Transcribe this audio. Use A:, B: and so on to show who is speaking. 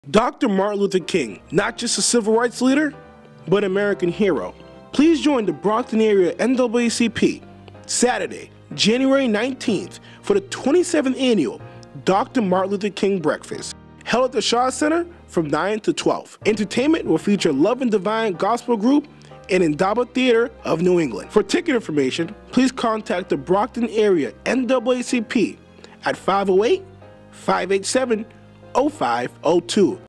A: Dr. Martin Luther King, not just a civil rights leader, but American hero. Please join the Brockton area NAACP Saturday, January 19th for the 27th annual Dr. Martin Luther King Breakfast, held at the Shaw Center from 9 to 12. Entertainment will feature Love and Divine Gospel Group and Indaba Theater of New England. For ticket information, please contact the Brockton area NAACP at 508-587-0502.